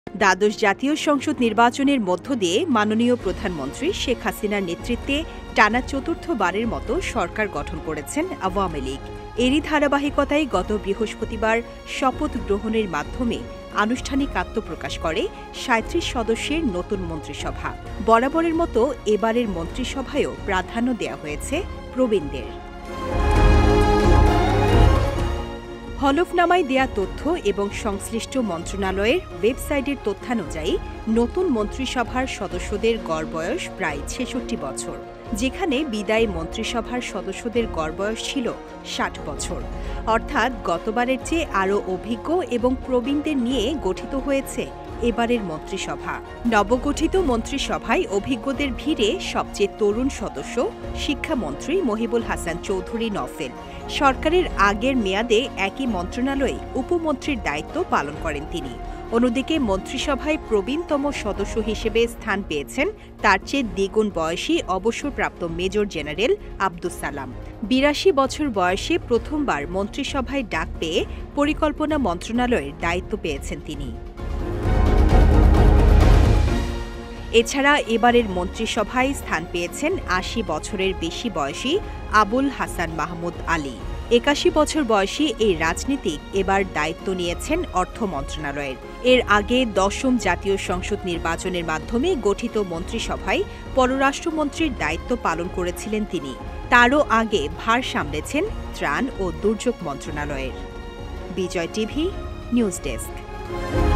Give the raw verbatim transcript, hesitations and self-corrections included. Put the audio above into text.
দ্বাদশ জাতীয় সংসদ নির্বাচনের মধ্য দিয়ে মাননীয় প্রধানমন্ত্রী শেখ হাসিনার নেতৃত্বে টানা চতুর্থবারের মতো সরকার গঠন করেছেন আওয়ামী লীগ। এরই ধারাবাহিকতায় গত বৃহস্পতিবার শপথ গ্রহণের মাধ্যমে আনুষ্ঠানিক আত্মপ্রকাশ করে সাঁইত্রিশ সদস্যের নতুন মন্ত্রিসভা। বরাবরের মতো এবারের মন্ত্রিসভায়ও প্রাধান্য দেওয়া হয়েছে প্রবীণদের। হলফনামায় দেয়া তথ্য এবং সংশ্লিষ্ট মন্ত্রণালয়ের ওয়েবসাইটের তথ্যানুযায়ী নতুন মন্ত্রিসভার সদস্যদের গড় বয়স প্রায় ছেষট্টি বছর, যেখানে বিদায়ী মন্ত্রিসভার সদস্যদের গড় বয়স ছিল ষাট বছর। অর্থাৎ গতবারের চেয়ে আরও অভিজ্ঞ এবং প্রবীণদের নিয়ে গঠিত হয়েছে এবারের মন্ত্রিসভা। নবগঠিত মন্ত্রিসভায় অভিজ্ঞদের ভিড়ে সবচেয়ে তরুণ সদস্য শিক্ষামন্ত্রী মহিবুল হাসান চৌধুরী নফেল। সরকারের আগের মেয়াদে একই মন্ত্রণালয়ে উপমন্ত্রীর দায়িত্ব পালন করেন তিনি। অন্যদিকে মন্ত্রিসভায় প্রবীণতম সদস্য হিসেবে স্থান পেয়েছেন তার চেয়ে দ্বিগুণ বয়সী অবসরপ্রাপ্ত মেজর জেনারেল আব্দুস সালাম। বিরাশি বছর বয়সে প্রথমবার মন্ত্রিসভায় ডাক পেয়ে পরিকল্পনা মন্ত্রণালয়ের দায়িত্ব পেয়েছেন তিনি। এছাড়া এবারের মন্ত্রিসভায় স্থান পেয়েছেন আশি বছরের বেশি বয়সী আবুল হাসান মাহমুদ আলী। একাশি বছর বয়সী এই রাজনীতিক এবার দায়িত্ব নিয়েছেন অর্থ মন্ত্রণালয়ের। এর আগে দশম জাতীয় সংসদ নির্বাচনের মাধ্যমে গঠিত মন্ত্রিসভায় পররাষ্ট্রমন্ত্রীর দায়িত্ব পালন করেছিলেন তিনি। তারও আগে ভার সামলেছেন ত্রাণ ও দুর্যোগ মন্ত্রণালয়ের। Vijay TV news desk.